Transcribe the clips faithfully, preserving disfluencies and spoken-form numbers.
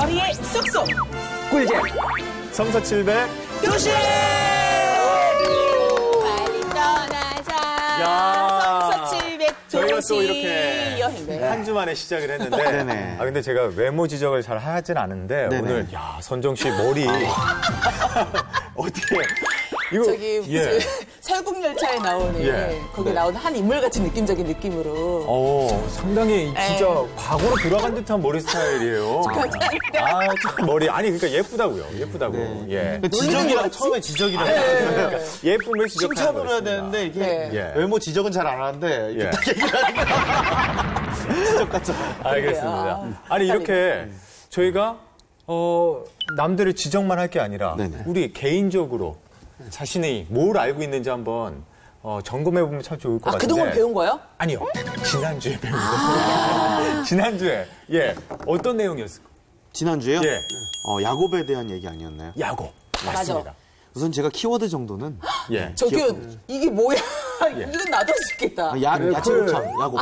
머리에 쏙쏙. 꿀잼. 성서 칠백. 도시! 빨리 떠나자. 성서 칠백 도시. 저희가 또 이렇게 여행. 네. 한 주 만에 시작을 했는데. 네네. 아, 근데 제가 외모 지적을 잘 하진 않은데, 네네. 오늘, 야, 선정 씨 머리. 어떻게. 이거, 저기 무슨 예. 설국열차에 나오는 예. 거기 네. 나오는 한 인물 같은 느낌적인 느낌으로. 어, 상당히 진짜 에이. 과거로 돌아간 듯한 머리 스타일이에요. 아, 참 머리. 아니, 그러니까 예쁘다고요. 예쁘다고. 예. 그 지적이라고 처음에 지적이라고. 그러니까 예쁨을 지적하는 칭찬을 해야 거였습니다. 되는데 이게 네. 예. 외모 지적은 잘 안 하는데 이렇게 예. 딱 얘기를 하니까 지적 같잖아요. 알겠습니다. 아니, 이렇게 저희가, 어, 남들의 지적만 할 게 아니라, 네네. 우리 개인적으로 자신이 뭘 알고 있는지 한번 어, 점검해보면 참 좋을 것 아, 같은데. 그동안 배운 거요? 아니요. 지난주에 배운 거. 지난주에. 예. 어떤 내용이었을까요? 지난주에요? 예. 어, 야곱에 대한 얘기 아니었나요? 야곱. 맞습니다. 우선 제가 키워드 정도는 예. 저기요, 이게 뭐야? 예. 이건 나도 할 수 있겠다. 아, 야, 야채곱창, 야곱.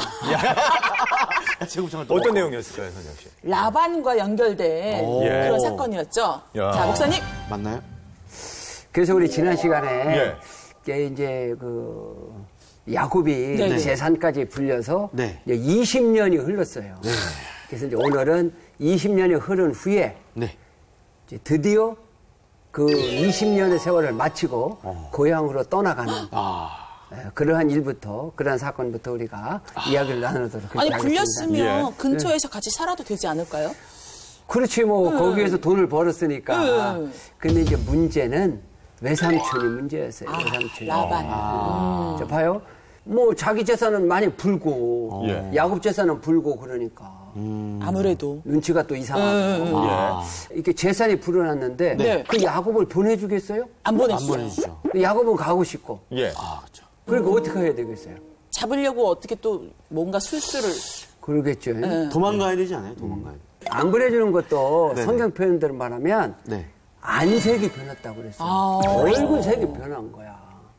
야채곱창을 또 어떤 먹어. 내용이었을까요, 선영 씨? 라반과 연결된 오. 그런 예. 사건이었죠. 야. 자, 목사님. 맞나요? 그래서 우리 지난 시간에 예. 이게 이제 그 야곱이 네네. 재산까지 불려서 네. 이제 이십 년이 흘렀어요. 그래서 이제 오늘은 이십 년이 흐른 후에 네. 이제 드디어 그 이십 년의 세월을 마치고 어. 고향으로 떠나가는 아. 예, 그러한 일부터 그러한 사건부터 우리가 이야기를 나누도록 그렇게 아니, 하겠습니다. 불렸으면 예. 근처에서 같이 살아도 되지 않을까요? 그렇지 뭐 거기에서 돈을 벌었으니까. 음. 근데 이제 문제는 외삼촌이 문제였어요. 아, 외삼촌이. 라반. 아. 자, 봐요. 뭐 자기 재산은 많이 불고 예. 야곱 재산은 불고 그러니까 아무래도. 눈치가 또 이상하고 음. 아. 이렇게 재산이 불어났는데 네. 그 야곱을 보내주겠어요? 안 안 보냈어요. 보내주죠. 야곱은 가고 싶고 예. 아, 그렇죠. 그러니까 어떻게 해야 되겠어요? 잡으려고 어떻게 또 뭔가 술수를. 그러겠죠. 네. 도망가야 되지 않아요? 도망가야 돼. 안 보내주는 것도 네네. 성경 표현대로 말하면 네. 안색이 변했다고 그랬어요. 아. 얼굴색이 변한 거야.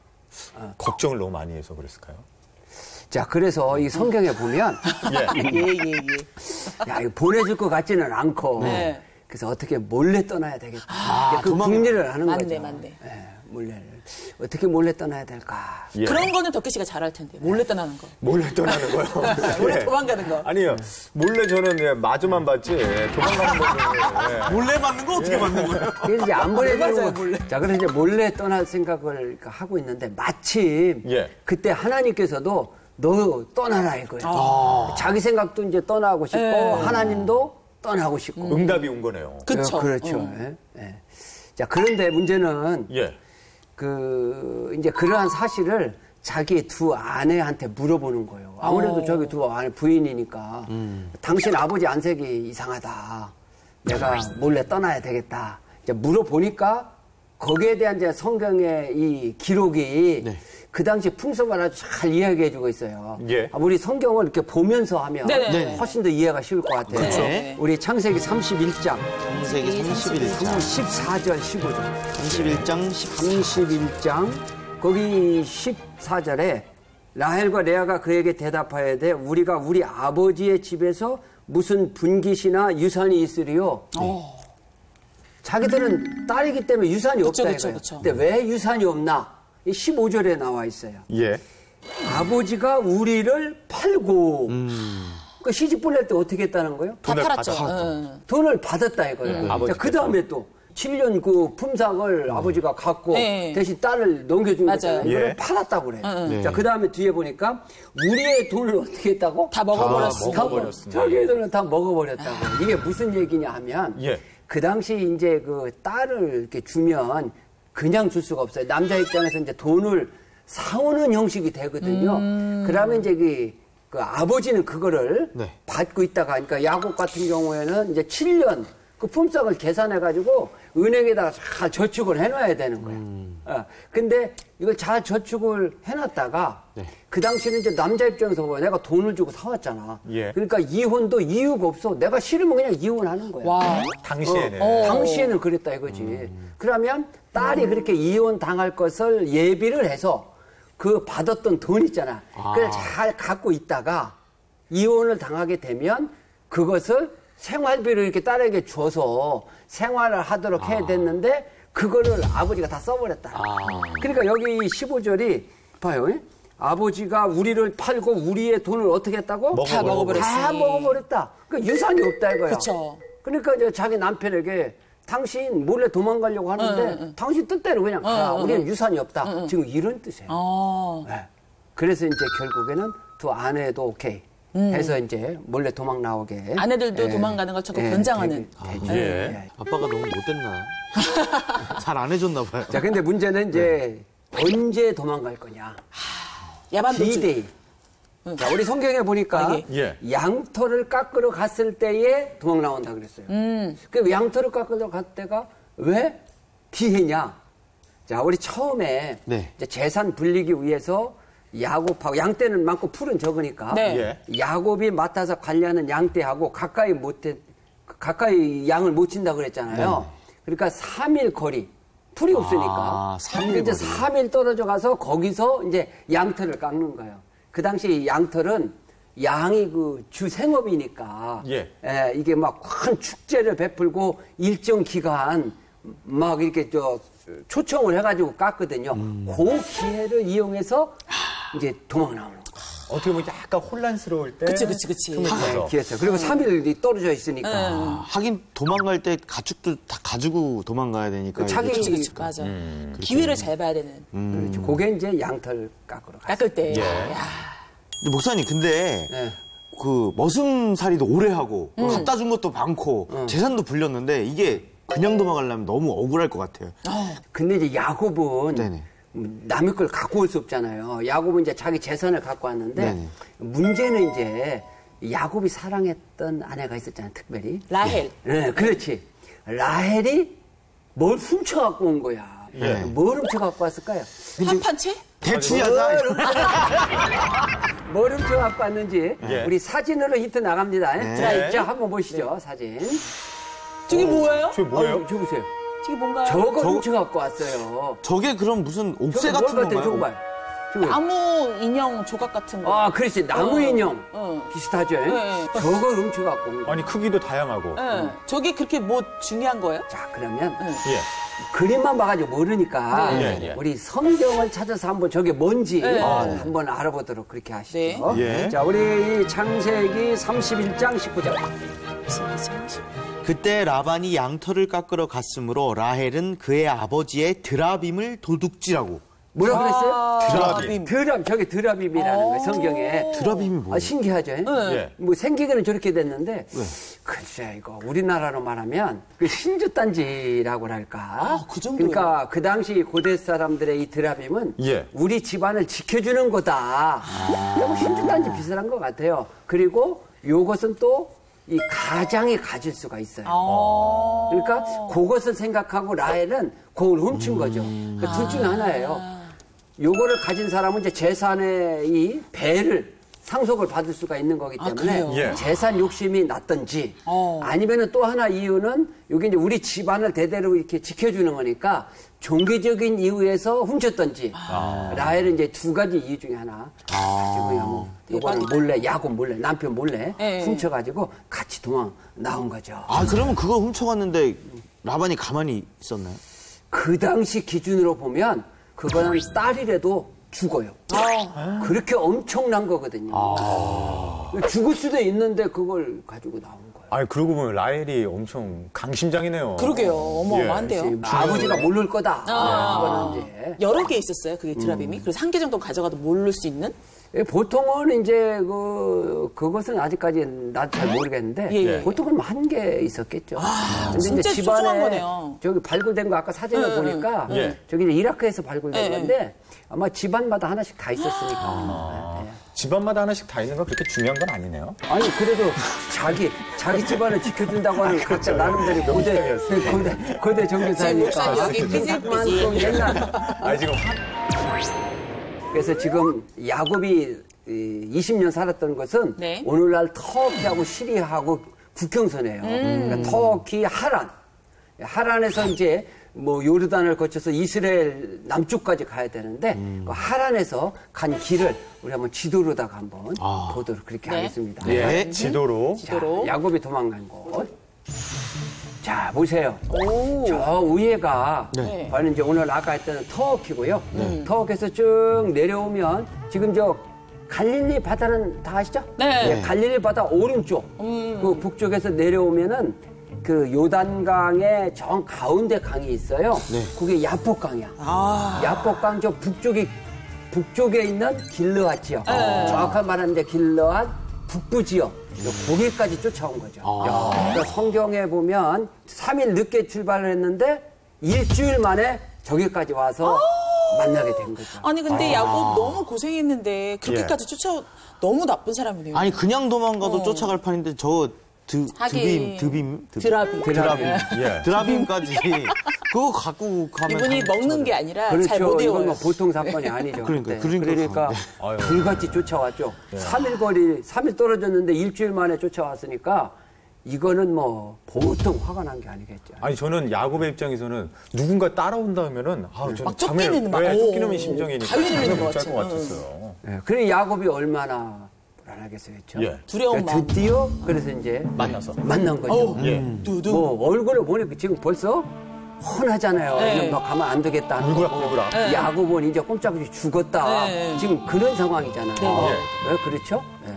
걱정을 너무 많이 해서 그랬을까요? 자, 그래서 이 성경에 보면 예. 예, 예, 예. 야, 이거 보내줄 것 같지는 않고 네. 그래서 어떻게 몰래 떠나야 되겠다. 아, 그 도망- 궁리를 하는 맞네, 거죠. 맞네. 예, 몰래. 어떻게 몰래 떠나야 될까? 예. 그런 거는 덕기 씨가 잘할 텐데. 몰래 떠나는 거. 몰래 떠나는 거요? 몰래 예. 도망가는 거. 아니요. 몰래 저는 예, 마주만 봤지. 예, 도망가는 거는. 예. 몰래 맞는 거 어떻게 맞는 거예요? 그래서 이제 안 맞아요, 보내주는 거. 몰래. 자, 그래서 이제 몰래 떠날 생각을 하고 있는데 마침 예. 그때 하나님께서도 너 떠나라 이거예요. 자기 생각도 이제 떠나고 싶고 예. 하나님도 떠나고 싶고. 응답이 온 거네요. 그쵸. 어, 그렇죠. 어. 예, 예. 자, 그런데 문제는 예. 그 이제 그러한 사실을 자기 두 아내한테 물어보는 거예요. 아무래도 어. 저기 두 아내 부인이니까 당신 아버지 안색이 이상하다. 내가 몰래 떠나야 되겠다. 이제 물어보니까 거기에 대한 이제 성경의 이 기록이 네. 그 당시 풍습을 아주 잘 이야기해주고 있어요. 예. 아, 우리 성경을 이렇게 보면서 하면 네네. 훨씬 더 이해가 쉬울 것 같아요. 그렇죠. 우리 창세기 삼십일 장 창세기 삼십일 장. 십사 절 십오 절. 삼십일 장 십삼 삼십일 장 거기 십사 절에 라헬과 레아가 그에게 대답하여야 우리가 우리 아버지의 집에서 무슨 분깃이나 유산이 있으리요. 어. 자기들은 딸이기 때문에 유산이 그쵸, 없다 그쵸, 이거예요. 그쵸. 근데 왜 유산이 없나? 이 십오 절에 나와 있어요. 예. 아버지가 우리를 팔고 그 시집 보낼 때 어떻게 했다는 거예요? 다 돈을 팔았죠. 받아- 응. 돈을 받았다 이거예요. 아버지께서. 그 다음에 또 칠 년 그 품삯을 아버지가 갖고 네. 대신 딸을 넘겨준 맞아요. 거잖아요. 이거를 예. 팔았다고 그래요. 네. 자, 그 다음에 뒤에 보니까 우리의 돈을 어떻게 했다고? 다 먹어버렸어. 다 먹어버렸습니다. 자기의 돈을 다 먹어버렸다고. 이게 무슨 얘기냐 하면 예. 그 당시 이제 그 딸을 이렇게 주면 그냥 줄 수가 없어요. 남자 입장에서 이제 돈을 사오는 형식이 되거든요. 그러면 이제 그, 그 아버지는 그거를 네. 받고 있다가, 그러니까 야곱 같은 경우에는 이제 칠 년 그 품삯을 계산해가지고 은행에다가 잘 저축을 해놔야 되는 거예요. 어, 근데 이걸 잘 저축을 해놨다가 네. 그 당시에는 이제 남자 입장에서 보면 내가 돈을 주고 사왔잖아. 예. 그러니까 이혼도 이유가 없어. 내가 싫으면 그냥 이혼하는 거야. 와. 당시에는. 어, 당시에는 그랬다 이거지. 그러면 딸이 그렇게 이혼 당할 것을 예비를 해서 그 받았던 돈 있잖아. 그걸 잘 갖고 있다가 이혼을 당하게 되면 그것을 생활비를 이렇게 딸에게 줘서 생활을 하도록 아. 해야 됐는데 그거를 아버지가 다 써버렸다. 아. 그러니까 여기 십오 절이 봐요. 예? 아버지가 우리를 팔고 우리의 돈을 어떻게 했다고? 다 먹어버렸으니. 다 먹어버렸다. 그러니까 유산이 없다 이거야. 그쵸. 그러니까 이제 자기 남편에게 당신 몰래 도망가려고 하는데 응, 응. 당신 뜻대로 그냥 가. 응, 응, 우리는 응. 유산이 없다. 응, 응. 지금 이런 뜻이에요. 어. 네. 그래서 이제 결국에는 두 아내도 오케이 해서 이제 몰래 도망 나오게. 아내들도 도망가는 걸 자꾸 변장하는. 되게 되죠. 예. 예. 아빠가 너무 못됐나? 잘 안 해줬나 봐요. 자, 근데 문제는 이제 언제 도망갈 거냐. 야반도주. 디데이. 자, 우리 성경에 보니까 아, 예. 양털을 깎으러 갔을 때에 도망 나온다 그랬어요. 음. 그 양털을 깎으러 갈 때가 왜 뒤에냐? 자, 우리 처음에 네. 이제 재산 불리기 위해서 야곱하고 양떼는 많고 풀은 적으니까 네. 예. 야곱이 맡아서 관리하는 양떼하고 가까이 못해 가까이 양을 못 친다 그랬잖아요. 그러니까 삼 일 거리 풀이 없으니까 아, 삼 일 이제 거리. 삼 일 떨어져 가서 거기서 이제 양털을 깎는 거예요. 그 당시 양털은 양이 그 주 생업이니까 예. 예, 이게 막 큰 축제를 베풀고 일정 기간 막 이렇게 저 초청을 해가지고 깎거든요. 음. 그 기회를 이용해서 이제 도망 나오는 거예요. 어떻게 보면 약간 혼란스러울 때. 그치, 그치, 그치. 숨을 쉬어서. 네, 기회죠. 그리고 삼 일이 떨어져 있으니까 아, 하긴 도망갈 때 가축도 다 가지고 도망가야 되니까. 자기- 이게 그치, 그치. 맞아. 기회를 잘 봐야 되는. 그렇죠. 그게 이제 양털 깎으러 가요. 깎을 때. 예. 야. 근데 목사님 근데 네. 그 머슴살이도 오래 하고 갖다 준 것도 많고 재산도 불렸는데 이게 그냥 도망가려면 너무 억울할 것 같아요. 근데 이제 야곱은 네네. 남의 걸 갖고 올 수 없잖아요. 야곱은 이제 자기 재산을 갖고 왔는데 네네. 문제는 이제 야곱이 사랑했던 아내가 있었잖아요. 특별히. 라헬. 네, 그렇지. 라헬이 뭘 훔쳐 갖고 온 거야. 예. 뭘 훔쳐 갖고 왔을까요? 한판 채? 대추야자. 뭘 훔쳐 갖고 왔는지 예. 우리 사진으로 힌트 나갑니다. 네. 자, 자, 한번 보시죠. 사진. 저게 뭐예요? 저게 뭐예요? 어, 저 보세요. 저게 뭔가요? 저거 훔쳐 갖고 왔어요. 저게 그럼 무슨 옥새 저거 같은 뭘 같아요? 저거 건가요? 봐요. 저거. 나무 인형 조각 같은 거. 아, 그렇지. 나무 어, 인형. 어. 비슷하죠? 네. 저걸 훔쳐갖고 온 거예요. 아니, 크기도 다양하고. 예. 저게 그렇게 뭐 중요한 거예요? 자, 그러면 예. 그림만 봐가지고 모르니까 네. 예, 예. 우리 성경을 찾아서 한번 저게 뭔지 네. 한번 알아보도록 그렇게 하시죠. 네. 예. 자, 우리 이 창세기 삼십일 장 십구 절. 그때 라반이 양털을 깎으러 갔으므로 라헬은 그의 아버지의 드라빔을 도둑질하고. 뭐라 그랬어요? 드라빔. 드랍, 저게 드라빔이라는 거예요, 성경에. 드라빔이 뭐예요? 아, 신기하죠? 예. 뭐 생기기는 저렇게 됐는데, 글쎄, 이거 우리나라로 말하면 그 신주단지라고 할까? 아, 그 정도예요? 그러니까 그 당시 고대 사람들의 이 드라빔은 예. 우리 집안을 지켜주는 거다. 뭐 신주단지 비슷한 것 같아요. 그리고 요것은 또 이 가장이 가질 수가 있어요. 어. 그러니까 그것을 생각하고 라헬은 그걸 훔친 거죠. 그 둘 중에 하나예요. 요거를 가진 사람은 이제 재산의 이 배를 상속을 받을 수가 있는 거기 아, 때문에 그래요? 예. 재산 욕심이 났든지 어. 아니면은 또 하나 이유는 이게 이제 우리 집안을 대대로 이렇게 지켜주는 거니까 종교적인 이유에서 훔쳤든지 라헬은 이제 두 가지 이유 중에 하나 가지고 뭐 요거는 몰래 야곱 몰래 남편 몰래 예, 예. 훔쳐가지고 같이 도망 나온 거죠. 아, 그러면 그거 훔쳐갔는데 라반이 가만히 있었나요? 그 당시 기준으로 보면 그거는 딸이라도 죽어요. 그렇게 엄청난 거거든요. 죽을 수도 있는데 그걸 가지고 나온 거예요. 아니, 그러고 보면 라헬이 엄청 강심장이네요. 그러게요. 어마어마한데요. 뭐 아버지가 모를 거다. 아. 그거는 이제. 여러 개 있었어요, 그게 드라빔이. 그래서 한 개 정도 가져가도 모를 수 있는? 예, 보통은 이제 그 그것은 아직까지 나도 잘 모르겠는데 예, 예. 보통은 한 개 있었겠죠. 근데 진짜 소중한 거네요. 저기 발굴된 거 아까 사진을 예, 보니까 예. 저기 이제 이라크에서 발굴된 예, 건데 아마 집안마다 하나씩 다 있었으니까. 예, 예. 집안마다 하나씩 다 있는 건 그렇게 중요한 건 아니네요. 아니 그래도 자기 자기 집안을 지켜준다고 하는 각자 나름대로 고대 고대 고대 지금 정교사니까. 목사님 여기 삐질삐질. 또 옛날. 아니, 지금 확. 그래서 지금 야곱이 이십 년 살았던 것은 네. 오늘날 터키하고 시리아하고 국경선이에요. 그러니까 터키 하란. 하란에서 이제 뭐 요르단을 거쳐서 이스라엘 남쪽까지 가야 되는데 그 하란에서 간 길을 우리 한번 지도로다가 한번 아. 보도록 그렇게 네. 하겠습니다. 예, 지도로. 자, 지도로. 야곱이 도망간 곳. 자, 보세요. 오. 저 위에가 네. 바로 이제 오늘 아까 했던 터키고요. 터키에서 쭉 내려오면 지금 저 갈릴리 바다는 다 아시죠? 네. 갈릴리 바다 오른쪽, 그 북쪽에서 내려오면은 그 요단강의 정 가운데 강이 있어요. 네. 그게 야복강이야. 아. 야복강 저 북쪽이 북쪽에 있는 길르앗 지역. 네. 정확한 말하는데 길르앗 북부 지역. 거기까지 쫓아온 거죠. 아. 그러니까 성경에 보면 삼 일 늦게 출발을 했는데 일주일 만에 저기까지 와서 만나게 된 거죠. 아니 근데 야곱 너무 고생했는데 그렇게까지 쫓아 너무 나쁜 사람이네요. 아니 그냥 도망가도 어. 쫓아갈 판인데 저 드, 하긴. 드빔, 드빔, 드- 드라빔. 드라빔, 예. 드라빔까지 그거 갖고 가면 이분이 참 먹는 게 아니라 잘 그렇죠. 못 이건 외워요. 뭐 보통 사건이 아니죠. 그러니까, 그때. 그러니까 그러니까 아유. 불같이 쫓아왔죠. 삼 일 거리, 삼 일 떨어졌는데 일주일 만에 쫓아왔으니까 이거는 뭐 보통 화가 난 게 아니겠죠. 아니 저는 야곱의 입장에서는 누군가 따라온다 하면은 아우 좀 막 쫓기는 막, 네, 오, 쫓기는 심정이니까 자유를 잠을 내는 것 못잘 것 같아요. 같았어요. 네, 그래 야곱이 얼마나 불안하겠어요. 예. 두려운 마음. 드디어 그래서 이제 만나서. 만난 거죠. 어우, 예. 두두. 뭐 얼굴을 보니까 지금 벌써 훤하잖아요. 네. 이제 뭐 가만 안 되겠다. 하는 울그락 거고. 울그락. 네. 야곱은 이제 꼼짝없이 죽었다. 네. 지금 그런 상황이잖아요. 네. 네, 그렇죠? 네.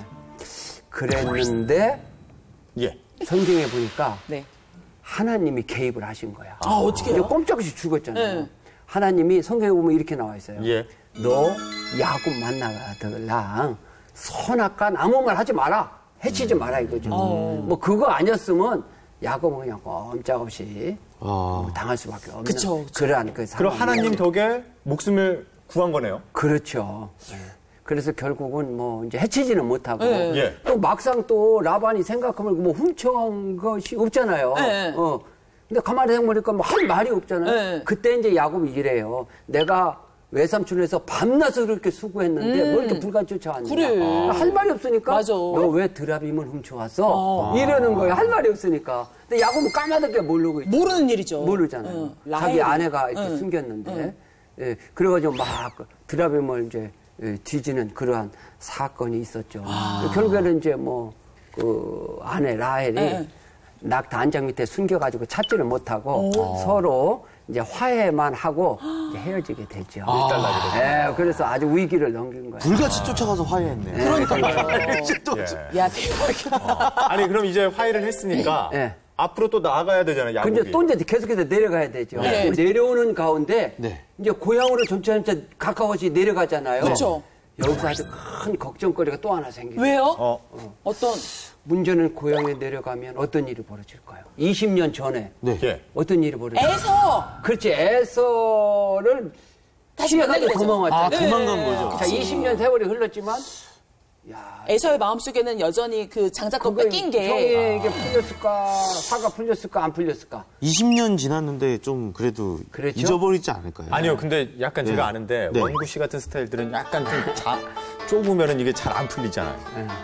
그랬는데 예. 성경에 보니까 네. 하나님이 개입을 하신 거야. 아 어떻게 이제 해요? 꼼짝없이 죽었잖아요. 네. 하나님이 성경에 보면 이렇게 나와 있어요. 예. 너 야곱 만나가들랑 선악간 아무 말 하지 마라. 해치지 마라 이거죠. 어. 뭐 그거 아니었으면 야곱은 그냥 꼼짝없이 아. 뭐 당할 수밖에 없는 그쵸, 그쵸. 그러한 그 그럼 상황이- 하나님 덕에 목숨을 구한 거네요. 그렇죠. 네. 그래서 결국은 뭐 이제 해치지는 못하고 네. 예. 또 막상 또 라반이 생각하면 뭐 훔쳐간 것이 없잖아요. 네. 어. 근데 가만히 생각해보니까 뭐 할 말이 없잖아요. 네. 그때 이제 야곱이 이래요. 내가 외삼촌에서 밤낮을 그렇게 수고했는데 뭐 이렇게 불같이 쫓아왔냐. 그래. 할 말이 없으니까 맞아. 너 왜 드라빔을 훔쳐왔어? 이러는 거예요. 할 말이 없으니까. 근데 야곱은 까마득하게 모르고 있죠. 모르는 일이죠. 모르잖아요. 응. 자기 라헬이. 아내가 이렇게 응. 숨겼는데, 예, 그래가지고 막 드라빔을 이제 예, 뒤지는 그러한 사건이 있었죠. 결국에는 이제 뭐, 그 아내 라헬이 네. 낙타 안장 밑에 숨겨가지고 찾지를 못하고 서로 이제 화해만 하고 이제 헤어지게 되죠. 일단락이 되죠. 예, 그래서 아주 위기를 넘긴 거예요. 불같이 쫓아가서 화해했네. 그러니까요. 또 예. 야 대박이다. 아니 그럼 이제 화해를 했으니까 예. 앞으로 또 나아가야 되잖아요. 야곱이. 근데 또 이제 계속해서 내려가야 되죠. 네. 내려오는 가운데 네. 이제 고향으로 점차점차 가까워지 내려가잖아요. 그쵸. 여기서 아주 큰 걱정거리가 또 하나 생겨요. 왜요? 어. 어떤 문제는 고향에 내려가면 어떤 일이 벌어질까요? 이십 년 전에 네. 예. 어떤 일이 벌어질까요? 애서 그렇지, 에서를 다시 피해가지고 만나게 되죠. 도망왔죠. 아, 네. 도망간 거죠. 자, 이십 년 세월이 흘렀지만, 야, 애서의 마음속에는 여전히 그 장자권 뺏긴 게 형에게 풀렸을까, 사가 풀렸을까, 안 풀렸을까? 이십 년 지났는데 좀 그래도 그랬죠? 잊어버리지 않을까요? 아니요, 근데 약간 네. 제가 아는데 네. 원구 씨 같은 스타일들은 약간 좀 자, 좁으면은 이게 잘 안 풀리잖아요.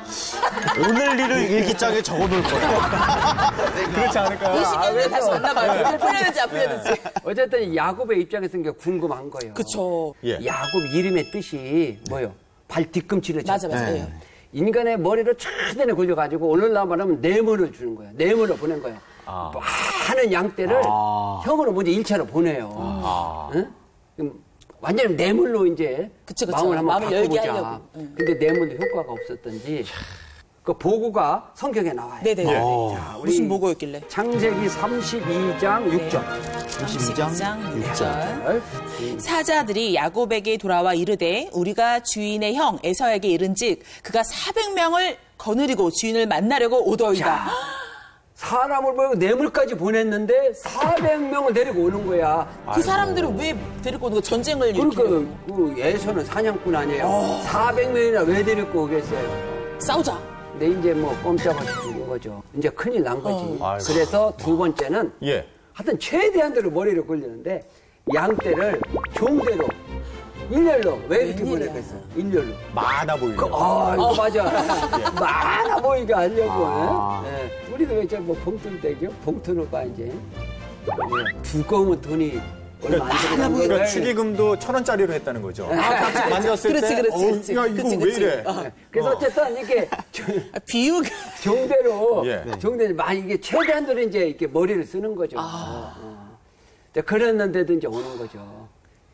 오늘 일을 일기장에 적어놓을 거예요. 그렇지 않을까요? 이십 년 후에 다시 만나봐요. 잘 풀려는지 안 네. 풀려는지. 어쨌든 야곱의 입장에서는 이게 궁금한 거예요. 그쵸. 예. 야곱 이름의 뜻이 뭐예요? 발 뒤꿈치를 맞아, 맞아. 네. 예. 인간의 머리를 차단에 걸려가지고 오늘날 말하면 뇌물을 주는 거예요. 뇌물을 보낸 거예요. 아. 많은 양떼를 아. 형으로 먼저 일 차로 보내요. 아. 응? 그럼 완전히 뇌물로 이제 그쵸, 그쵸. 마음을 한번 마음을 열게 바꿔보자. 하려고. 응. 근데 뇌물도 효과가 없었던지 그 보고가 성경에 나와요. 네네. 예. 자, 우리 무슨 보고였길래? 창세기 삼십이 장 육 절. 삼십이 장 육 절. 음. 사자들이 야곱에게 돌아와 이르되 우리가 주인의 형 에서에게 이른즉 그가 사백 명을 거느리고 주인을 만나려고 오더이다. 자, 사람을 보고 뇌물까지 보냈는데 사백 명을 데리고 오는 거야. 그 사람들을 왜 데리고 오는 거 전쟁을 그러니까 일으키려고 그 예서는 사냥꾼 아니에요. 어. 사백 명이나 왜 데리고 오겠어요? 싸우자. 근데 이제 뭐 꼼짝없이 죽은 거죠. 이제 큰일 난 거지. 어. 아이고. 그래서 두 번째는 예. 하여튼 최대한 대로 머리를 굴리는데 양떼를 종대로 일렬로 왜 이렇게 웬일이야. 보내겠어? 일렬로. 많아 보이네요. 아, 이거 맞아. 많아 보이게 하려고. 아. 예. 우리도 왜 저 뭐 봉투대교? 봉투로가 이제 예, 두꺼우면 돈이 얼마 안 그러니까, 들어가는 그러니까 거예요. 축의금도 천 원짜리로 했다는 거죠. 아, 만졌을 그렇지, 때, 그렇지, 어우, 그렇지. 야, 이거 그렇지, 왜 그렇지. 이래? 어. 그래서 어쨌든 이게 아, 비유가. 정대로 예. 정대로 많이 이게 최대한으로 이제 이렇게 머리를 쓰는 거죠. 아. 어. 이제 그랬는데도 이제 오는 거죠.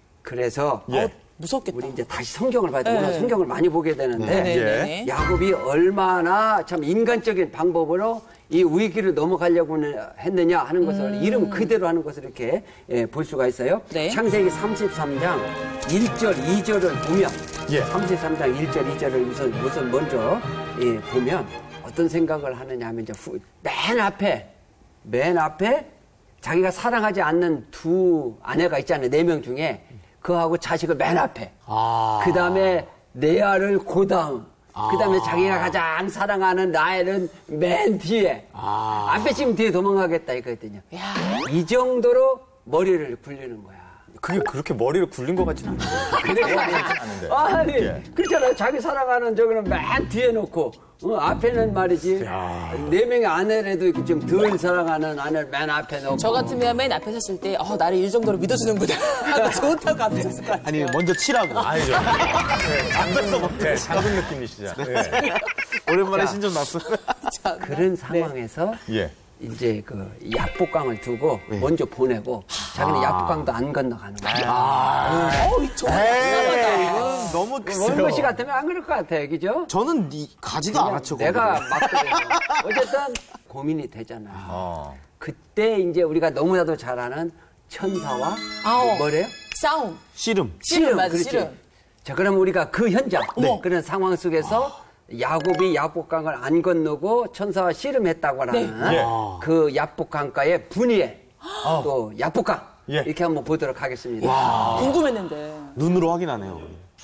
그래서 예. 어, 무섭겠다. 우리 이제 다시 성경을 봐야 돼. 네. 오늘 성경을 많이 보게 되는데 네네네. 야곱이 얼마나 참 인간적인 방법으로 이 위기를 넘어가려고 했느냐 하는 것을 음. 이름 그대로 하는 것을 이렇게 예, 볼 수가 있어요. 네. 창세기 삼십삼 장 일 절, 이 절을 보면 예. 삼십삼 장 일 절, 이 절을 우선, 우선 먼저 예, 보면 어떤 생각을 하느냐 하면 이제 후, 맨 앞에 맨 앞에 자기가 사랑하지 않는 두 아내가 있잖아요. 네 명 중에 그하고 자식을 맨 앞에 아. 그 다음에 레아를 그 다음 그 다음에 자기가 가장 사랑하는 라헬은 맨 뒤에 아. 앞에 지금 뒤에 도망가겠다 이거거든요. 야. 이 정도로 머리를 굴리는 거야. 그게 그렇게 머리를 굴린 것 같지는 않은데. 않은데. 아니 예. 그렇잖아요. 자기 사랑하는 저거는 맨 뒤에 놓고 어, 앞에는 말이지 야. 네 명의 아내라도 이렇게 좀 덜 사랑하는 아내를 맨 앞에 놓고 저 같으면 맨 앞에 섰을 때, 어, 나를 이 정도로 믿어주는구나. 하고 좋다고 앞에 섰을 것 같아요. 아니 먼저 치라고. 아니죠. 네, 작은, 네, 작은 느낌이시죠. 네. 오랜만에 자. 신좀 났어. 그런 상황에서 예. 이제 그 약복강을 두고 먼저 보내고 자기는 약복강도 안 건너가는 거야. 어우, 정말 에이, 이상하다. 이건 너무 원고 씨 같으면 안 그럴 것 같아, 그죠? 저는 이 가지도 않았죠. 내가 거기를. 맞거든. 어쨌든 고민이 되잖아. 어. 그때 이제 우리가 너무나도 잘 아는 천사와 아오. 뭐래요? 싸움. 씨름. 씨름, 맞아, 그렇지. 씨름. 자, 그럼 우리가 그 현장, 네. 그런 상황 속에서 야곱이 야복강을 안 건너고 천사와 씨름했다고 하는 네. 예. 그 야복강가의 분이에 또 야복강 예. 이렇게 한번 보도록 하겠습니다. 궁금했는데. 눈으로 확인하네요.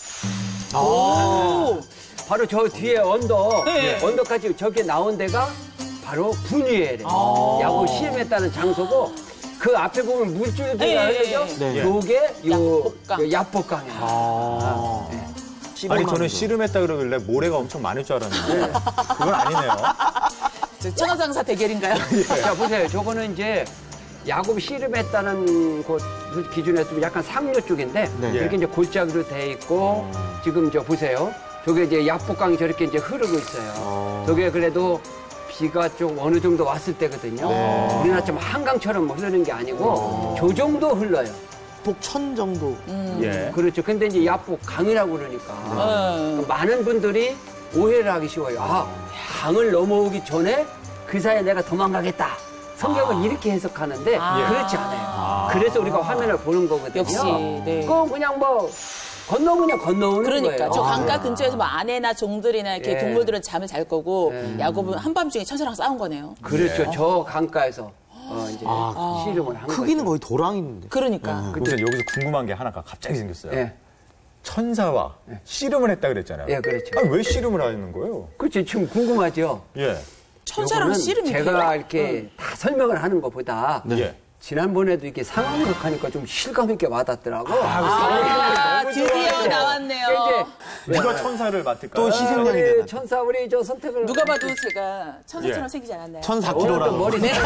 오! 바로 저 뒤에 언덕, 네. 언덕까지 저게 나온 데가 바로 분이에래. 야곱 시험했다는 장소고 그 앞에 보면 물줄기가 네. 흐르죠. 네. 요게 요 약복강. 요 약복강이야. 아. 아니, 저는 씨름했다 그러길래 모래가 엄청 많을 줄 알았는데. 그건 아니네요. 저 천하장사 대결인가요? 자 보세요. 저거는 이제 야곱이 씨름했다는 곳 기준에서 약간 상류 쪽인데 네. 이렇게 이제 골짜기로 돼 있고 지금 저 보세요. 저게 이제 약복강이 저렇게 이제 흐르고 있어요. 어. 저게 그래도 비가 좀 어느 정도 왔을 때거든요. 네. 우리나라 좀 한강처럼 흐르는 게 아니고 어. 저 정도 흘러요. 폭천 정도. 예. 그렇죠. 근데 이제 약복강이라고 그러니까 음. 많은 분들이 오해를 하기 쉬워요. 아, 강을 넘어오기 전에 그 사이에 내가 도망가겠다. 성경은 이렇게 해석하는데 아. 그렇지 않아요. 그래서 우리가 화면을 보는 거거든요. 역시, 네. 그건 그냥 뭐 건너면 그냥 건너오는 그러니까 거예요. 저 강가 근처에서 뭐 아내나 종들이나 이렇게 예. 동물들은 잠을 잘 거고 예. 야곱은 한밤중에 천사랑 싸운 거네요. 그렇죠. 저 강가에서 어, 이제 아. 씨름을 한 크기는 거죠. 거의 도랑인데. 그러니까. 우선 여기서 궁금한 게 하나가 갑자기 생겼어요. 예. 천사와 씨름을 했다 그랬잖아요. 예, 그렇죠. 아니, 왜 씨름을 하는 거예요? 그렇죠. 지금 궁금하죠. 예. 천사랑 요거는 씨름이 제가 돼요? 이렇게 다 설명을 하는 것보다 예. 지난번에도 이렇게 상황을 하니까 좀 실감 있게 와닿더라고. 아, 너무 드디어 좋아요. 나왔네요. 이제 누가 천사를 맡을까요? 또 희생양이 우리 되나? 천사 우리 저 선택을 누가 봐도 제가 천사처럼 예. 생기지 않았나요? 천사 오늘도 킬로라고. 머리 머리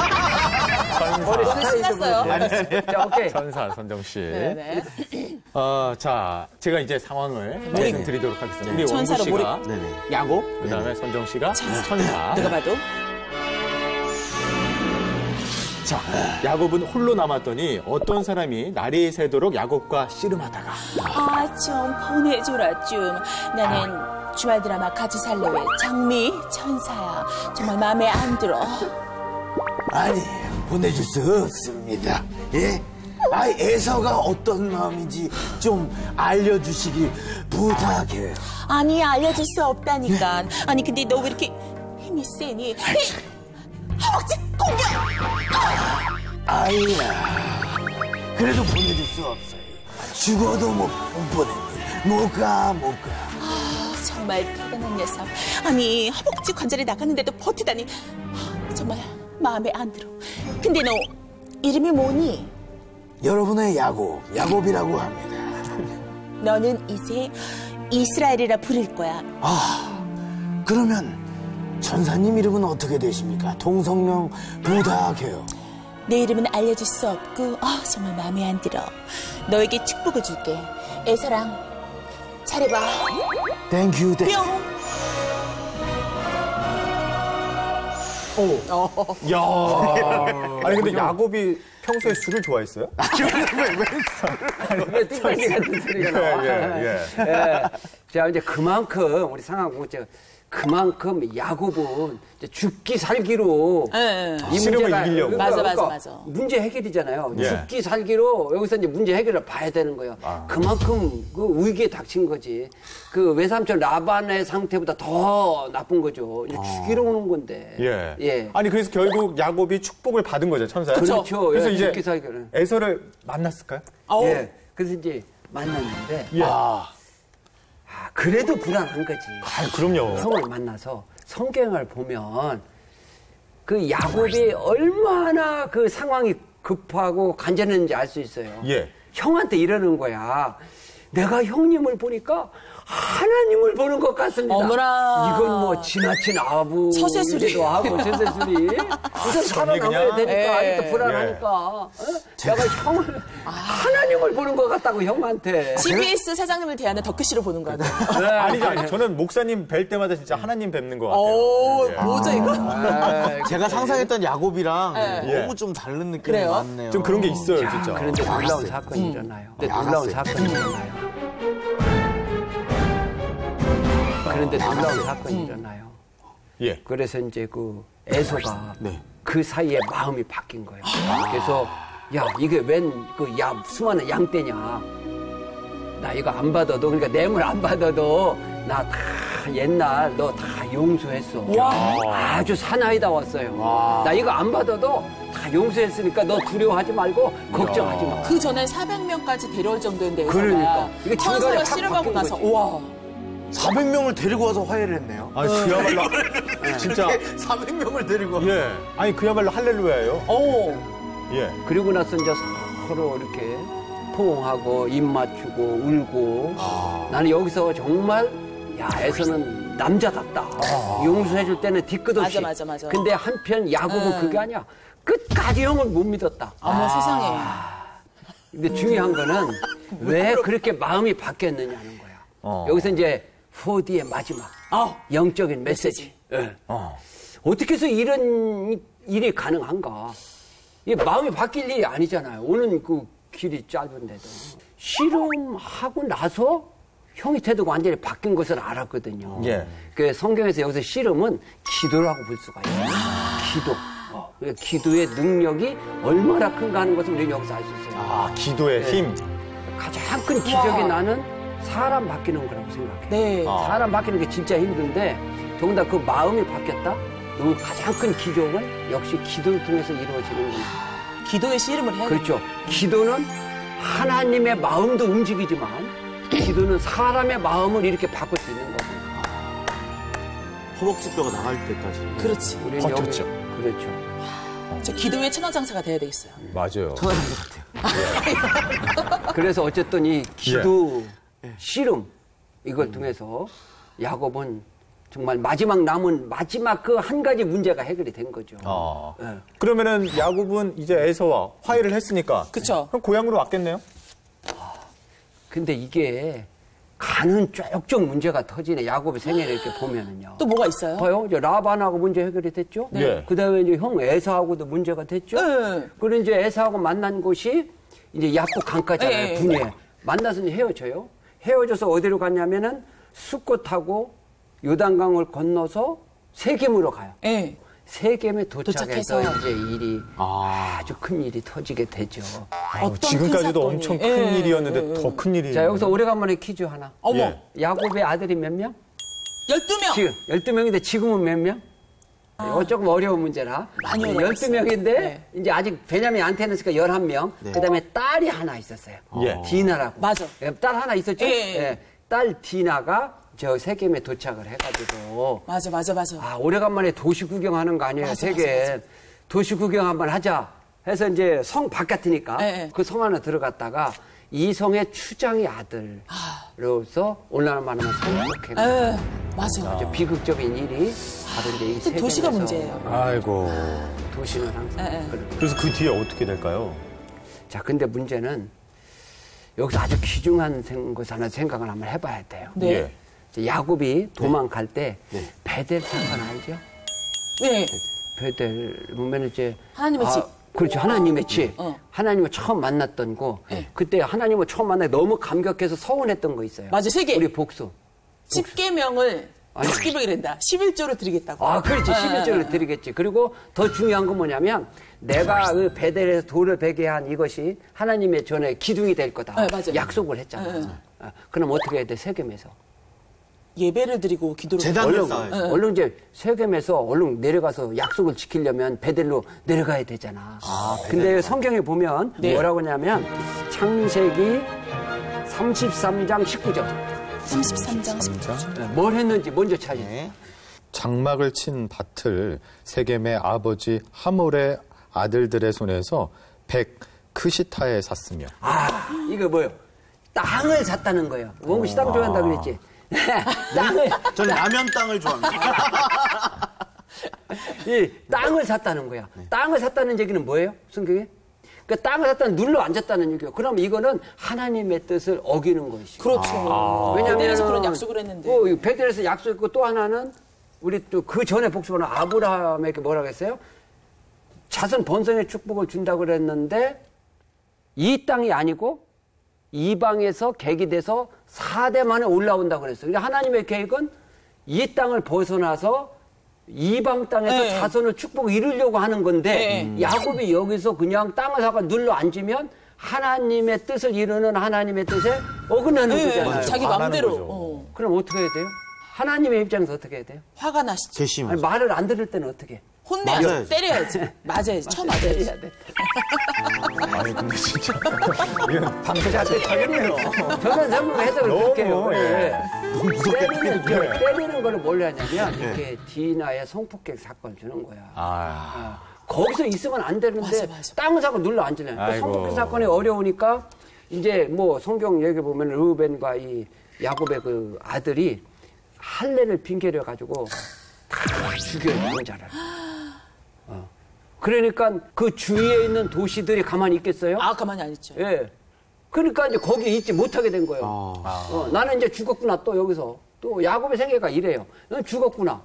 오늘 신났어요. 자 오케이. 천사 선정 씨. 네네. 어, 자, 제가 이제 상황을 말씀드리도록 하겠습니다. 우리 원구 천사로 씨가 네네. 야곱, 그다음에 선정 씨가 천사. 누가 봐도. 자, 야곱은 홀로 남았더니 어떤 사람이 날이 새도록 야곱과 씨름하다가 아, 좀 보내줘라, 좀. 나는 주말 드라마 같이 살래 왜 장미 천사야. 정말 마음에 안 들어. 아니, 보내줄 수 없습니다. 예? 아, 에서가 어떤 마음인지 좀 알려주시길 부탁해요. 아니, 알려줄 수 없다니까. 아니, 근데 너 왜 이렇게 힘이 세니? 히! 허벅지 공격! 아이야, 그래도 보내줄 수 없어요. 죽어도 못, 못 보냅니다. 못 가, 못 가. 아, 정말 대단한 녀석. 아니, 허벅지 관절이 나갔는데도 버티다니. 아, 정말 마음에 안 들어. 근데 너 이름이 뭐니? 여러분의 야곱, 야곱이라고 합니다. 너는 이제 이스라엘이라 부를 거야. 아, 그러면 천사님 이름은 어떻게 되십니까? 통성명 부탁해요. 내 이름은 알려줄 수 없고 아 정말 마음에 안 들어. 너에게 축복을 줄게. 애서랑 잘해봐. 땡큐, 땡큐. 뿅. 오. 야. 아니 근데 야곱이 평소에 술을 좋아했어요? 왜 띵까지 같은 소리가 나와? 예, 예, 예. 자, 이제 그만큼, 우리 상하공제가 그만큼 야곱은 이제 죽기 살기로 예. 이 씨름을 문제가 이기려고. 맞아, 맞아, 그러니까 맞아. 문제 해결이잖아요. 예. 죽기 살기로 여기서 이제 문제 해결을 봐야 되는 거예요. 아. 그만큼 그 위기에 닥친 거지. 그 외삼촌 라반의 상태보다 더 나쁜 거죠. 이제 죽이러 오는 건데. 예. 예. 아니 그래서 결국 야곱이 축복을 받은 거죠, 천사. 그렇죠. 그래서 예, 이제 죽기 살기를. 에서를 만났을까요? 어우. 예. 그래서 이제 만났는데 예. 아, 그래도 불안한 거지. 아, 그럼요. 성을 만나서 성경을 보면 그 야곱이 얼마나 그 상황이 급하고 간절했는지 알 수 있어요. 예. 형한테 이러는 거야. 내가 형님을 보니까 하나님을 보는 것 같습니다. 어머나. 이건 뭐 지나친 아부 서세술이. 하고 서세술이. 우선 살아남아야 그냥? 되니까 예. 아직도 불안하니까. 어? 내가 형을 하나님을 보는 것 같다고 형한테. 티비에스 사장님을 대하는 덕후씨로 보는 거 같아요. 네. 아니죠, 아니 저는 목사님 뵐 때마다 진짜 하나님 뵙는 것 같아요. 오, 예. 뭐죠 이거? 아, 제가 상상했던 야곱이랑 예. 너무 좀 다른 느낌이 그래요? 많네요. 좀 그런 게 있어요, 자, 진짜. 그런데 놀라운 사건이 일어나요. 근데 네, 놀라운 알았어요. 사건이 일어나요. 그런데 놀라운 사건이 일어나요. 예. 그래서 이제 그 에서가 네. 그 사이에 마음이 바뀐 거예요. 그래서 야 이게 웬 그 야 수많은 양떼냐? 나 이거 안 받아도 그러니까 뇌물 안 받아도 나 다 옛날 너 다 용서했어. 아주 사나이다 왔어요. 나 이거 안 받아도 다 용서했으니까 너 두려워하지 말고 걱정하지 마. 그 전엔 사백 명까지 데려올 정도인데 그러니까. 이게 중간에 천사가 확 씨름하고 바뀐 나서 거지. 우와. 사백 명을 데리고 와서 화해를 했네요. 아니 그야말로 진짜 사백 명을 데리고 와서. 예. 아니 그야말로 할렐루야예요. 오. 예. 그리고 나서 이제 서로 이렇게 포옹하고 입 맞추고 울고 나는 여기서 정말 야 애서는 남자답다. 용서해줄 때는 뒤끝 없이. 맞아, 맞아, 맞아. 근데 한편 야곱은 응. 그게 아니야. 끝까지 형을 못 믿었다. 어머 세상에. 근데 중요한 거는 왜 그렇게 마음이 바뀌었느냐는 거야. 어. 여기서 이제 포디의 마지막 아. 영적인 메시지. 예. 어. 어떻게 해서 이런 일이 가능한가? 이 마음이 바뀔 일이 아니잖아요. 오는 그 길이 짧은데도. 씨름하고 나서 형이 태도가 완전히 바뀐 것을 알았거든요. 예. 그 성경에서 여기서 씨름은 기도라고 볼 수가 있어요. 기도. 어, 그 기도의 능력이 얼마나 큰가 하는 것을 우리는 여기서 알 수 있어요. 아 기도의 네. 힘. 가장 큰 기적이 나는 사람 바뀌는 거라고 생각해요. 네. 아. 사람 바뀌는 게 진짜 힘든데 더군다나 그 마음이 바뀌었다? 그 가장 큰 기적은 역시 기도를 통해서 이루어지는구나. 기도의 씨름을 해야 돼. 그렇죠. 기도는 하나님의 마음도 움직이지만 기도는 사람의 마음을 이렇게 바꿀 수 있는 거고. 허벅지뼈가 나갈 때까지. 그렇지. 우리는 버텼죠. 여기- 그렇죠. 저 기도의 천하장사가 돼야 되겠어요. 맞아요. 천하장사 같아요. 그래서 어쨌든 이 기도 씨름 이걸 통해서 야곱은 정말 마지막 남은 마지막 그 한 가지 문제가 해결이 된 거죠. 아. 예. 그러면은 야곱은 이제 에서와 화해를 했으니까. 그쵸. 그럼 고향으로 왔겠네요. 근데 이게 가는 쪽쪽 문제가 터지네. 야곱의 생애를 이렇게 보면은요. 또 뭐가 있어요? 봐요. 이제 라반하고 문제 해결이 됐죠. 네. 그다음에 이제 형 에사하고도 문제가 됐죠. 네. 그리고 이제 에사하고 만난 곳이 이제 야곱 강가잖아요. 네. 분이에 만나서 이제 헤어져요. 헤어져서 어디로 갔냐면은 숫꽃하고 요단강을 건너서 세겜으로 가요. 예. 세겜에 도착해서, 도착해서. 이제 일이 아. 주 큰 일이 터지게 되죠. 아유, 어떤 지금까지도 큰 엄청 사건이. 큰 예, 일이었는데 예, 예. 더 큰 일이. 자, 여기서 오래간만에 퀴즈 하나. 어머. 예. 야곱의 아들이 몇 명? 열두 명. 지금 열두 명인데 지금은 몇 명? 이거 조금 어려운 문제라. 많이 열두 어려웠어요. 명인데 네. 이제 아직 베냐민 안 태어났으니까 열한 명. 그다음에 딸이 하나 있었어요. 예. 디나라고. 맞아. 예, 딸 하나 있었죠? 예, 예. 예. 딸 디나가 저 세겜에 도착을 해가지고 맞아, 맞아, 맞아. 아 오래간만에 도시 구경하는 거 아니에요? 맞아, 세겜. 맞아, 맞아. 도시 구경 한번 하자 해서 이제 성 바깥이니까 예, 예. 그 성 안에 들어갔다가 이 성의 추장의 아들로서 오늘날 말하면 성폭행. 예. 맞아. 아주 비극적인 일이 바로 이제 이 또 세겜에서 도시가 문제예요. 아이고. 도시는 항상 예, 예. 그런. 그래서 그 뒤에 어떻게 될까요? 자, 근데 문제는 여기서 아주 귀중한 생- 것 하나 생각을 한번 해봐야 돼요. 네. 예. 이제 야곱이 도망갈 때 네. 베델 사건 알죠? 네. 베델 보면 이제 하나님의 집. 그렇죠. 하나님의 집. 어. 하나님을 처음 만났던 거. 네. 그때 하나님을 처음 만나 너무 감격해서 서운했던 거 있어요. 맞아, 세 개. 우리 복수. 십계명을 아니. 십계명이란다. 십일조로 드리겠다고. 아, 그렇지. 십일조를 드리겠지. 그리고 더 중요한 건 뭐냐면 내가 그 베델에서 돌을 베게 한 이것이 하나님의 전에 기둥이 될 거다. 네, 맞아요. 약속을 했잖아. 네, 네. 아, 그럼 어떻게 해야 돼? 세겜에서. 예배를 드리고 기도를 재단을 얼른, 쌓아야죠. 얼른 이제 세겜에서 얼른 내려가서 약속을 지키려면 베델로 내려가야 되잖아. 근데 성경에 보면 네. 뭐라고 하냐면 창세기 삼십삼 장 십구 절. 삼십삼 장 십구 절. 뭘 했는지 먼저 찾으세요. 네. 장막을 친 밭을 세겜의 아버지 하몰의 아들들의 손에서 백 크시타에 샀으며. 아, 이거 뭐요? 땅을 샀다는 거예요. 원구 시당 좋아한다 그랬지? 땅을, 저는 라면 땅을 좋아합니다. 이 땅을 샀다는 거야. 땅을 샀다는 얘기는 뭐예요? 성경에? 그러니까 땅을 샀다는 눌러 앉았다는 얘기예요. 그럼 이거는 하나님의 뜻을 어기는 것이죠. 그렇죠. 왜냐면 베델에서 그런 약속을 했는데. 어, 베델에서 약속했고 또 하나는 우리 또 그 전에 복수는 아브라함에게 뭐라고 했어요? 자손 번성의 축복을 준다고 그랬는데 이 땅이 아니고 이방에서 객이 돼서 사 대 만에 올라온다고 그랬어요. 그러니까 하나님의 계획은 이 땅을 벗어나서 이방 땅에서 네. 자손을 축복을 이루려고 하는 건데 네. 야곱이 여기서 그냥 땅을 사가 눌러 앉으면 하나님의 뜻을 이루는 하나님의 뜻에 어긋나는 네, 거잖아요. 자기 화나는 마음대로. 거죠. 어. 그럼 어떻게 해야 돼요? 하나님의 입장에서 어떻게 해야 돼요? 화가 나시죠. 아니, 괘씸하죠. 말을 안 들을 때는 어떻게 해? 혼내야지. 맞아야지. 때려야지. 맞아야지. 쳐 맞아야지. 해야 돼. 아니, 근데 진짜. 이건 방패자체 타겠네요. 저는 전부 해석을 너무, 그렇게 해요. 예. 너무 무섭게 때리는, 네. 때리는 거를 뭘 하냐면 네. 이렇게 디나의 성폭행 사건을 주는 거야. 아. 거기서 있으면 안 되는데 맞아, 맞아. 땅을 사고 눌러 앉으려니까 아이고. 성폭행 사건이 어려우니까 이제 뭐 성경 얘기 보면 르우벤과 이 야곱의 그 아들이 할례를 핑계려 가지고 다 죽여요, 여자를. 어. 그러니까 그 주위에 있는 도시들이 가만히 있겠어요? 아, 가만히 안 있죠. 예. 그러니까 이제 거기에 있지 못하게 된 거예요. 아. 어, 나는 이제 죽었구나, 또 여기서. 또 야곱의 생애가 이래요. 넌 죽었구나.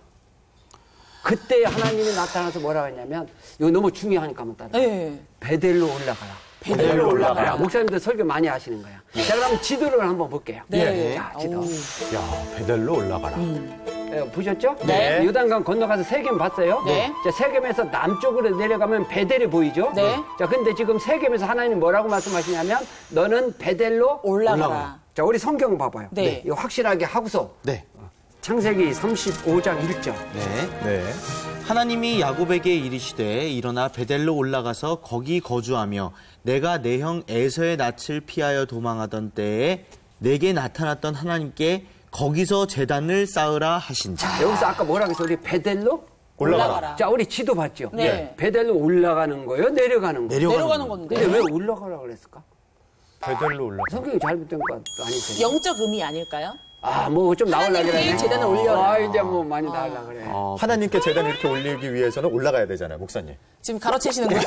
그때 하나님이 나타나서 뭐라고 했냐면, 이거 너무 중요하니까 한번 따라. 네. 베델로 올라가라. 베델로 올라가라. 야, 목사님들 설교 많이 하시는 거야. 자, 그럼 지도를 한번 볼게요. 네. 자, 지도. 어우. 야, 베델로 올라가라. 예, 보셨죠? 네. 요단강 건너가서 세겜 봤어요? 네. 자, 세겜에서 남쪽으로 내려가면 베델이 보이죠? 네. 자, 근데 지금 세겜에서 하나님 뭐라고 말씀하시냐면, 너는 베델로 올라가라. 올라가라. 자, 우리 성경 봐봐요. 네. 이거 확실하게 하고서 네. 창세기 삼십오 장 일 절. 네. 네. 하나님이 야곱에게 이르시되 일어나 베델로 올라가서 거기 거주하며 내가 내 형 에서의 낯을 피하여 도망하던 때에 내게 나타났던 하나님께 거기서 제단을 쌓으라 하신다. 여기서 아까 뭐라고 했어? 우리 베델로? 올라가라. 올라가라. 자, 우리 지도 봤죠? 네. 베델로 올라가는 거예요? 내려가는 거예요? 내려가는, 내려가는 거예요. 건데. 근데 왜 올라가라고 그랬을까? 베델로 올라가라. 성경이 잘못된 거 아니세요? 영적 의미 아닐까요? 아, 뭐 좀 나오려고 그래. 하나님께 제단을 올려라. 아, 이제 뭐 많이 나오려고 그래. 어, 하나님께 재단 이렇게 올리기 위해서는 올라가야 되잖아요, 목사님. 지금 가로채시는 거예요.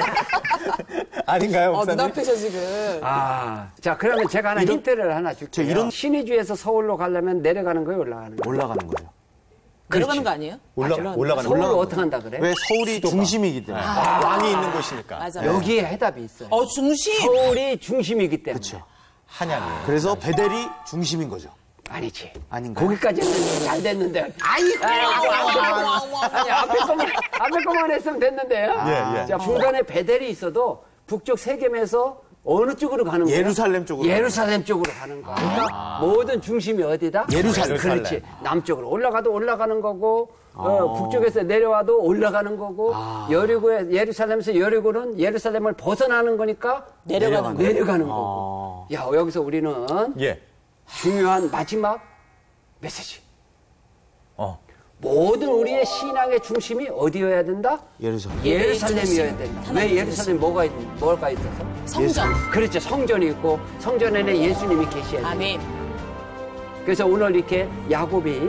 아닌가요, 어, 목사님? 눈앞에서 지금. 아, 자, 그러면 제가 하나 힌트를 하나 줄게요. 저 이런- 신의주에서 서울로 가려면 내려가는 거예요, 올라가는 거예요? 올라가는 거죠. 내려가는 거 아니에요? 올라, 맞아. 올라가는 서울을 거. 어떻게 한다 그래? 왜 서울이 중심이기 때문에. 아, 왕이 있는 곳이니까. 맞아. 여기에 해답이 있어요. 어, 중심. 서울이 중심이기 때문에. 그렇죠. 한양이. 그래서 베델이 중심인 거죠. 아니지. 아닌가요? 거기까지는 잘 됐는데. 아이고, 아니, 앞에 것만, 앞에 것만 했으면 됐는데요. 예, 예. 자, 중간에 베델이 있어도 북쪽 세겜에서 어느 쪽으로 가는 거예요? 예루살렘 쪽으로 예루살렘 쪽으로 가는 거야. 그러니까 모든 중심이 어디다? 예루살렘. 그렇지. 남쪽으로 올라가도 올라가는 거고, 어, 북쪽에서 내려와도 올라가는 거고, 여리고에 예루살렘에서 여리고는 예루살렘을 벗어나는 거니까 내려가는 내려가는, 내려가는 거고. 야, 여기서 우리는 예. 중요한 마지막 메시지. 어. 모든 우리의 신앙의 중심이 어디여야 된다? 예루살렘. 예루살렘이어야 된다. 왜 예루살렘 뭐가 있, 뭐가 있어서? 성전. 그렇죠. 성전이 있고 성전에는 예수님이 계셔야 돼요. 아멘. 그래서 오늘 이렇게 야곱이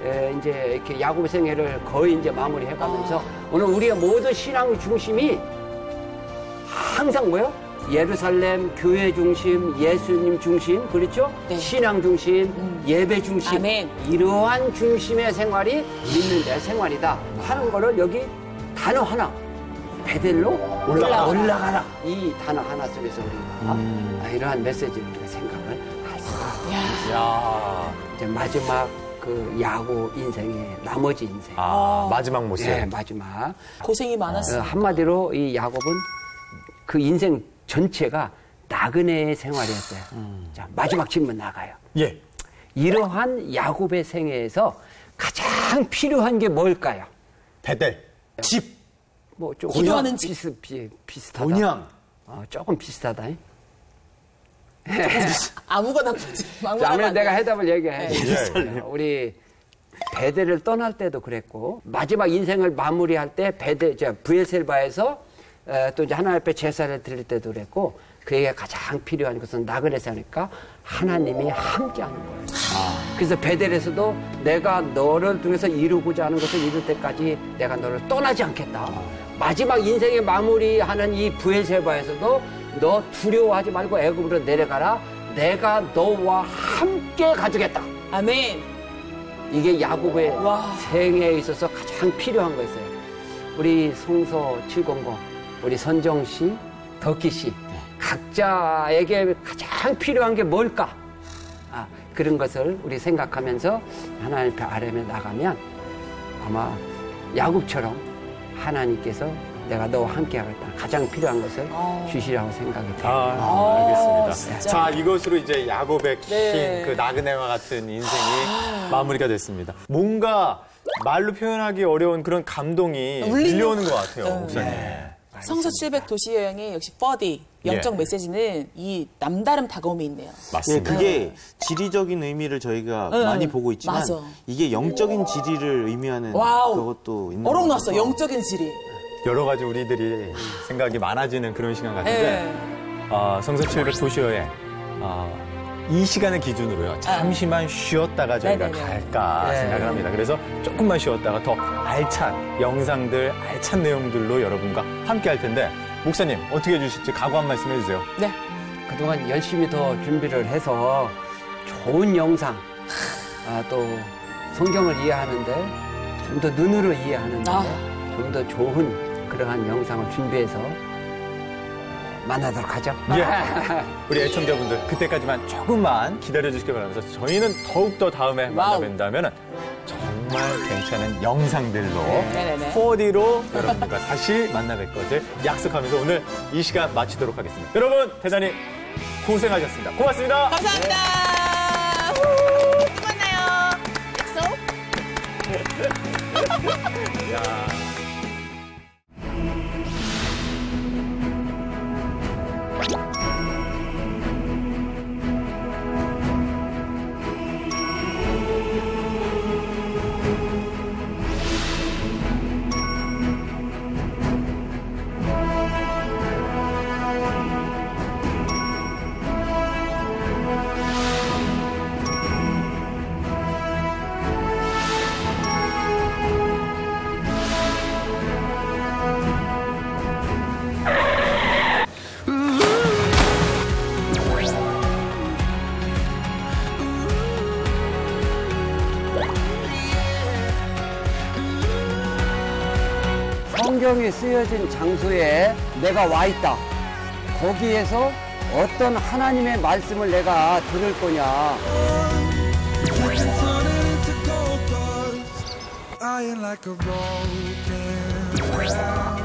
에, 이제 이렇게 야곱 생애를 거의 이제 마무리해가면서 아. 오늘 우리의 모든 신앙 중심이 항상 뭐요? 예루살렘 교회 중심, 예수님 중심, 그렇죠? 네. 신앙 중심, 음. 예배 중심, 아멘. 이러한 중심의 생활이 믿는 자의 생활이다 하는 거를 여기 단어 하나, 베델로 올라가라. 올라가라. 이 단어 하나 속에서 우리가 음. 이러한 메시지를 우리가 생각을 할 수 있습니다. 야. 이제 마지막 그 야곱 인생의 나머지 인생. 아, 마지막 모습. 네, 마지막. 고생이 많았어요. 어, 한마디로 이 야곱은 그 인생 전체가 나그네의 생활이었어요. 음. 자, 마지막 질문 나가요. 예. 이러한 야곱의 생애에서 가장 필요한 게 뭘까요? 베델. 집. 뭐 조금 기도하는 집. 비슷, 비, 비슷하다. 본향. 어, 조금 비슷하다. 아무거나 보지. 자, 아무래도 내가 해답을 얘기해. 예, 예. 우리 베델을 떠날 때도 그랬고 마지막 인생을 마무리할 때 베델, 저 브엘셀바에서 에, 또 이제 하나님 앞에 제사를 드릴 때도 그랬고 그에게 가장 필요한 것은 나그네에서 하니까 하나님이 함께하는 거예요. 아. 그래서 베델에서도 내가 너를 통해서 이루고자 하는 것을 이룰 때까지 내가 너를 떠나지 않겠다. 마지막 인생의 마무리하는 이 브엘세바에서도 너 두려워하지 말고 애굽으로 내려가라. 내가 너와 함께 가주겠다. 아멘. 이게 야곱의 와. 생애에 있어서 가장 필요한 거였어요. 우리 송서 칠공공, 우리 선정 씨, 덕기 씨, 각자에게 가장 필요한 게 뭘까? 아, 그런 것을 우리 생각하면서 하나님 앞에 아뢰며 나가면 아마 야곱처럼 하나님께서 내가 너와 함께 하겠다. 가장 필요한 것을 아. 주시라고 생각이 돼요. 아, 아, 알겠습니다. 진짜. 자, 이것으로 이제 야곱의 긴 네. 그 나그네와 같은 인생이 마무리가 됐습니다. 뭔가 말로 표현하기 어려운 그런 감동이 울리는 밀려오는 것 같아요, 네. 목사님. 네. 성서 칠백 도시 여행의 역시 퍼디 영적 예. 메시지는 이 남다른 다가움이 있네요. 예, 맞습니다. 그게 지리적인 의미를 저희가 네. 많이 보고 있지만 맞아. 이게 영적인 지리를 의미하는 와우. 그것도 있는 어록 것 났어. 같아서. 영적인 지리. 여러 가지 우리들이 생각이 많아지는 그런 시간 같은데 네. 어, 성서 칠백 도시여행 어, 이 시간을 기준으로요. 잠시만 쉬었다가 저희가 네네네. 갈까 네. 생각을 합니다. 그래서 조금만 쉬었다가 더 알찬 영상들, 알찬 내용들로 여러분과 함께 할 텐데 목사님 어떻게 해주실지 각오 한 말씀 해주세요. 네. 그동안 열심히 더 준비를 해서 좋은 영상, 아, 또 성경을 이해하는데 좀 더 눈으로 이해하는데 아. 좀 더 좋은 그러한 영상을 준비해서 만나도록 하죠. 예. 우리 애청자분들 그때까지만 조금만 기다려주시기 바라면서 저희는 더욱더 다음에 만나뵌다면 정말 괜찮은 영상들로 네네네. 포디로 여러분들과 다시 만나뵐 것을 약속하면서 오늘 이 시간 마치도록 하겠습니다. 여러분 대단히 고생하셨습니다. 고맙습니다. 감사합니다. 후, 또 만나요. 약속. 야. 성경이 쓰여진 장소에 내가 와 있다. 거기에서 어떤 하나님의 말씀을 내가 들을 거냐. I ain't like a broken